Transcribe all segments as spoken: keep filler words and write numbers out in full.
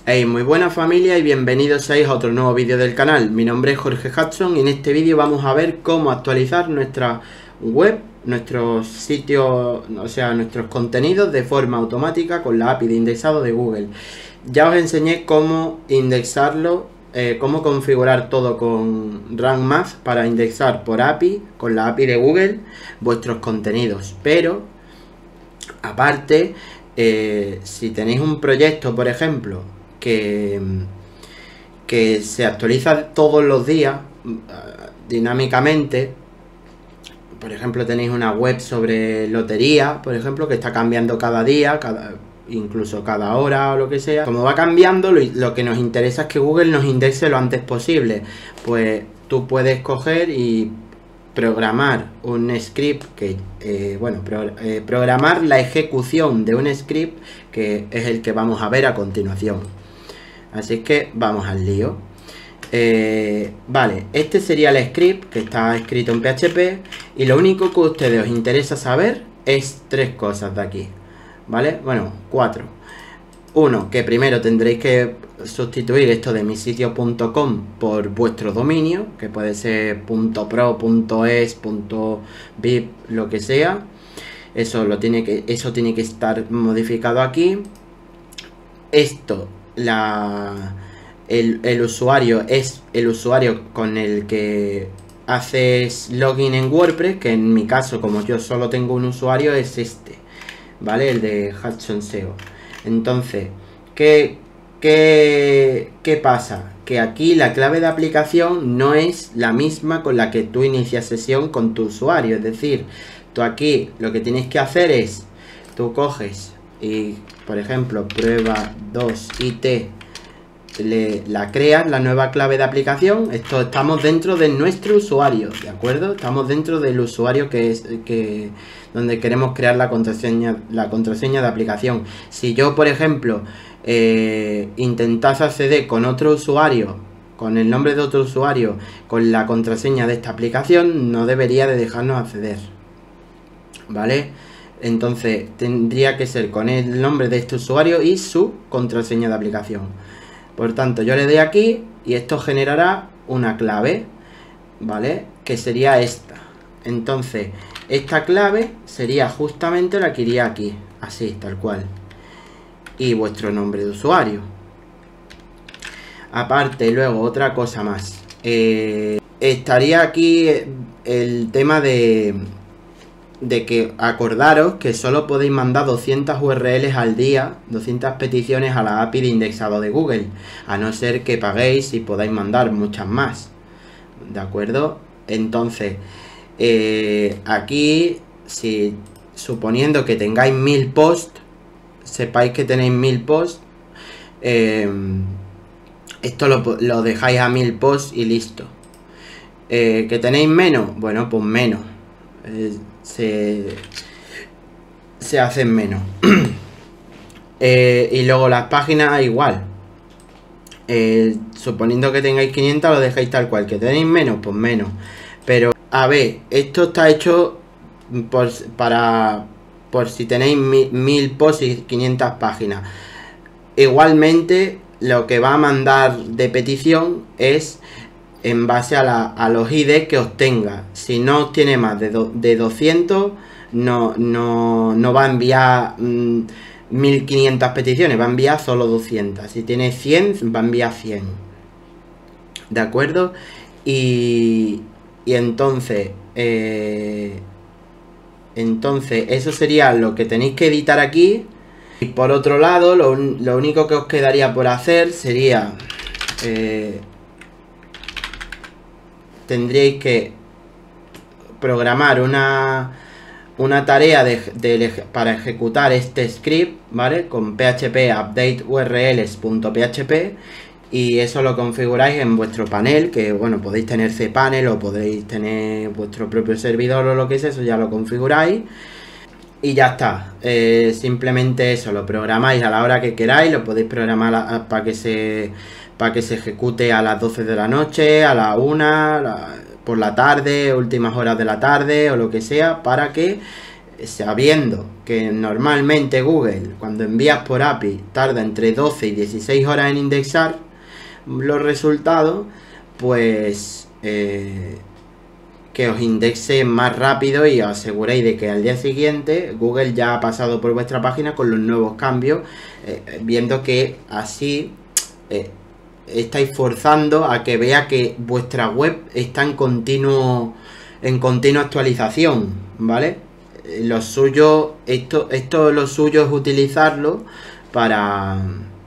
Hey, muy buena familia y bienvenidos seáis a otro nuevo vídeo del canal. Mi nombre es Jorge Hudson y en este vídeo vamos a ver cómo actualizar nuestra web, nuestros sitios, o sea, nuestros contenidos de forma automática con la A P I de indexado de Google. Ya os enseñé cómo indexarlo, eh, cómo configurar todo con Rank Math para indexar por A P I, con la A P I de Google, vuestros contenidos. Pero, aparte, eh, si tenéis un proyecto, por ejemplo, Que, que se actualiza todos los días uh, dinámicamente. Por ejemplo, tenéis una web sobre lotería, por ejemplo, que está cambiando cada día, cada, incluso cada hora o lo que sea. Como va cambiando, lo, lo que nos interesa es que Google nos indexe lo antes posible. Pues tú puedes coger y programar un script que, eh, bueno, pro, eh, programar la ejecución de un script que es el que vamos a ver a continuación. Así que vamos al lío. Eh, vale, este sería el script que está escrito en P H P y lo único que a ustedes os interesa saber es tres cosas de aquí, ¿vale? Bueno, cuatro. Uno, que primero tendréis que sustituir esto de misitio punto com por vuestro dominio, que puede ser .pro, .es, .vip, lo que sea. Eso, lo tiene que, eso tiene que estar modificado aquí. Esto... La, el, el usuario es el usuario con el que haces login en WordPress, que en mi caso, como yo solo tengo un usuario, es este, ¿vale? El de Hudson S E O. Entonces, ¿qué, qué, qué pasa? Que aquí la clave de aplicación no es la misma con la que tú inicias sesión con tu usuario. Es decir, tú aquí lo que tienes que hacer es, tú coges y, por ejemplo, prueba dos I T, le, la creas, la nueva clave de aplicación. Esto estamos dentro de nuestro usuario, ¿de acuerdo? Estamos dentro del usuario que es que donde queremos crear la contraseña, la contraseña de aplicación. Si yo, por ejemplo, eh, intentase acceder con otro usuario, con el nombre de otro usuario, con la contraseña de esta aplicación, no debería de dejarnos acceder, ¿vale? Entonces tendría que ser con el nombre de este usuario y su contraseña de aplicación. Por tanto, yo le doy aquí y esto generará una clave, ¿vale? Que sería esta. Entonces, esta clave sería justamente la que iría aquí, así, tal cual. Y vuestro nombre de usuario. Aparte, luego, otra cosa más. Eh, estaría aquí el tema de... de que acordaros que solo podéis mandar doscientas U R Ls al día, doscientas peticiones a la A P I de indexado de Google, a no ser que paguéis y podáis mandar muchas más, ¿de acuerdo? Entonces, eh, aquí, si suponiendo que tengáis mil posts, sepáis que tenéis mil posts, eh, esto lo, lo dejáis a mil posts y listo. Eh, ¿que tenéis menos? Bueno, pues menos. Eh, Se, se hacen menos. eh, y luego las páginas igual. Eh, suponiendo que tengáis quinientas, lo dejáis tal cual. Que tenéis menos, pues menos. Pero, a ver, esto está hecho por, para, por si tenéis mil, mil posts y quinientas páginas. Igualmente, lo que va a mandar de petición es en base a, la, a los I D que obtenga. Si no obtiene más de, do, de doscientos, no, no, no va a enviar mmm, mil quinientas peticiones, va a enviar solo doscientas. Si tiene cien, va a enviar cien. ¿De acuerdo? Y, y entonces, eh, entonces, eso sería lo que tenéis que editar aquí. Y por otro lado, lo, lo único que os quedaría por hacer sería... Eh, tendríais que programar una, una tarea de, de, para ejecutar este script, ¿vale? Con php update urls.php y eso lo configuráis en vuestro panel, que bueno, podéis tener cpanel o podéis tener vuestro propio servidor o lo que sea, eso ya lo configuráis y ya está. Eh, simplemente eso, lo programáis a la hora que queráis, lo podéis programar para que se... para que se ejecute a las doce de la noche, a la una, la, por la tarde, últimas horas de la tarde o lo que sea, para que sabiendo que normalmente Google, cuando envías por A P I, tarda entre doce y dieciséis horas en indexar los resultados, pues eh, que os indexe más rápido y os aseguréis de que al día siguiente Google ya ha pasado por vuestra página con los nuevos cambios, eh, viendo que así eh, estáis forzando a que vea que vuestra web está en continuo en continua actualización, ¿vale? Lo suyo, esto, esto lo suyo es utilizarlo para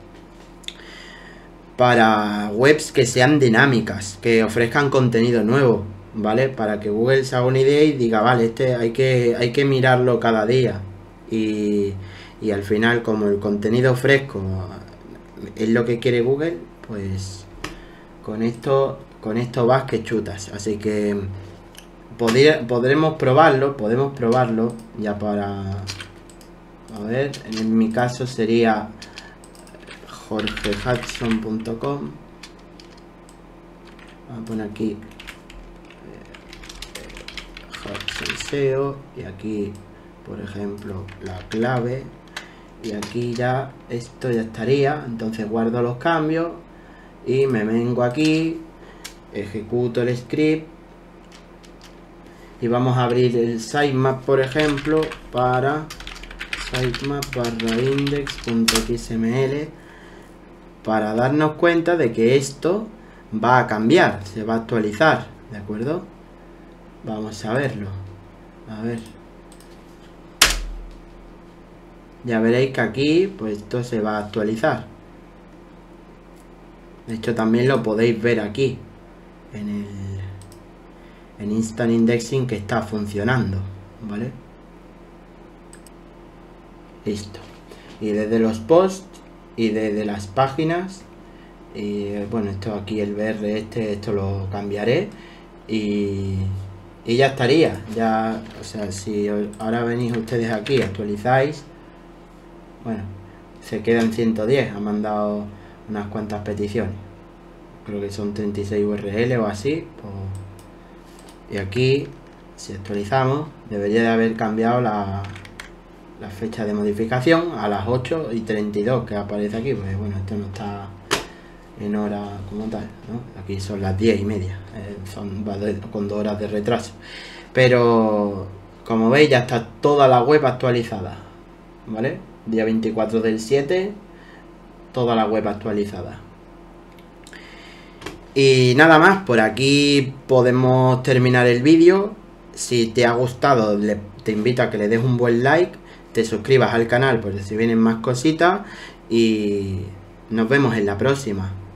para webs que sean dinámicas, que ofrezcan contenido nuevo, ¿vale? Para que Google se haga una idea y diga, vale, este hay que, hay que mirarlo cada día. Y, y al final, como el contenido fresco es lo que quiere Google, pues con esto, con esto vas que chutas. Así que podría, podremos probarlo, podemos probarlo ya para... A ver, en mi caso sería jorge hudson punto com. Vamos a poner aquí Hudson S E O y aquí, por ejemplo, la clave, y aquí ya esto ya estaría. Entonces guardo los cambios y me vengo aquí, ejecuto el script y vamos a abrir el sitemap, por ejemplo, para sitemap barra index.xml, para darnos cuenta de que esto va a cambiar, se va a actualizar, ¿de acuerdo? Vamos a verlo. A ver. Ya veréis que aquí, pues esto se va a actualizar. De hecho, también lo podéis ver aquí, en el en Instant Indexing, que está funcionando, ¿vale? Listo. Y desde los posts y desde las páginas, y bueno, esto aquí, el B R este, esto lo cambiaré y, y ya estaría. Ya, o sea, si ahora venís ustedes aquí, actualizáis, bueno, se queda en ciento diez, ha mandado unas cuantas peticiones, creo que son treinta y seis U R L o así, pues, y aquí si actualizamos debería de haber cambiado la, la fecha de modificación a las ocho y treinta y dos que aparece aquí, pues bueno, esto no está en hora como tal, ¿no? Aquí son las diez y media, eh, son con dos horas de retraso, pero como veis ya está toda la web actualizada, ¿vale? Día veinticuatro del siete, toda la web actualizada. Y nada más, por aquí podemos terminar el vídeo. Si te ha gustado, le, te invito a que le des un buen like, te suscribas al canal por si vienen más cositas y nos vemos en la próxima.